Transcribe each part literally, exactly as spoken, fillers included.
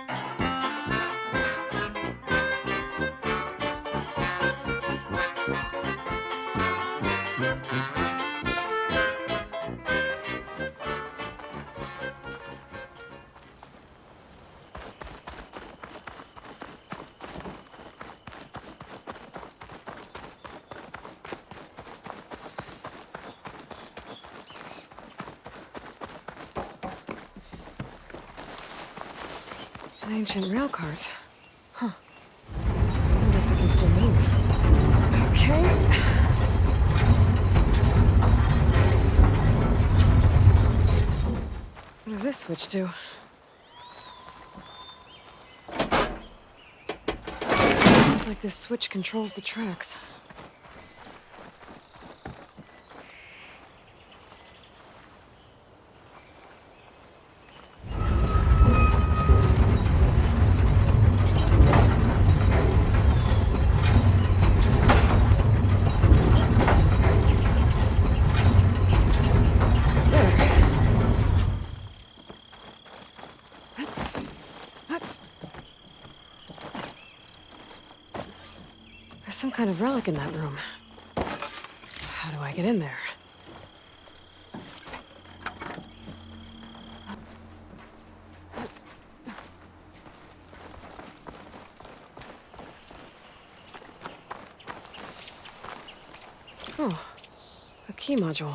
An ancient rail cart. Huh. Wonder if I can still move. Okay. What does this switch do? Looks like this switch controls the tracks. There's some kind of relic in that room. How do I get in there? Oh, a key module.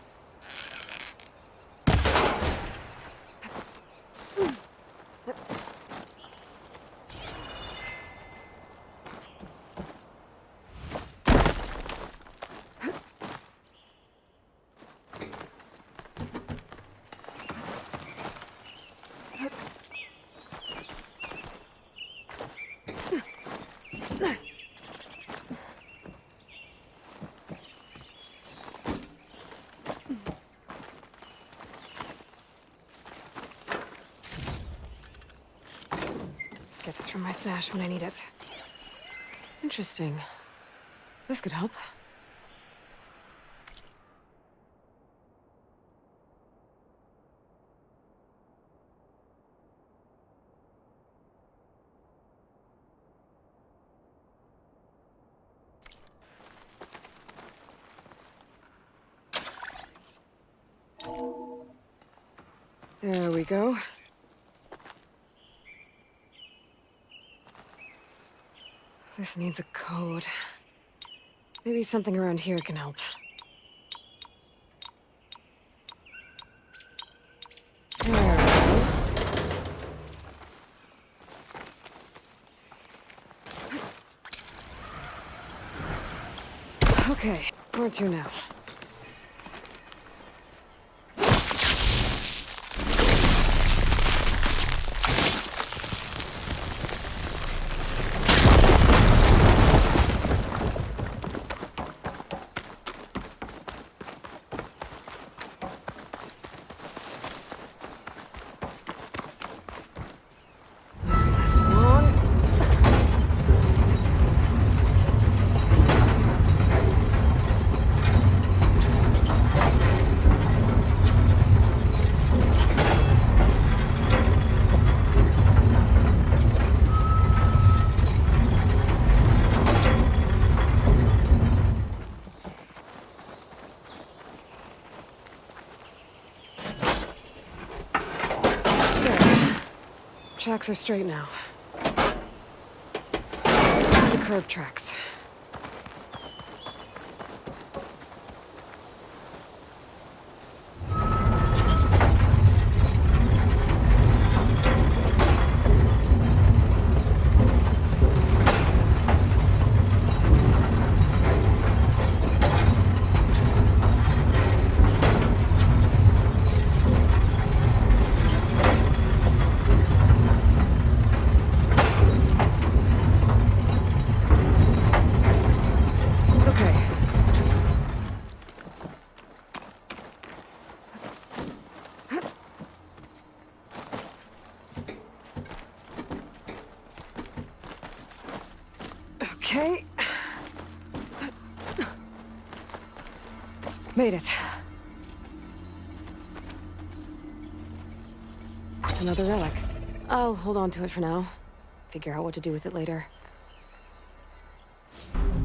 Get this from my stash when I need it. Interesting. This could help. There we go. This needs a code. Maybe something around here can help. There we go. Okay, where to now? Tracks are straight now. Let's find the curb tracks. Okay. Made it. Another relic. I'll hold on to it for now. Figure out what to do with it later.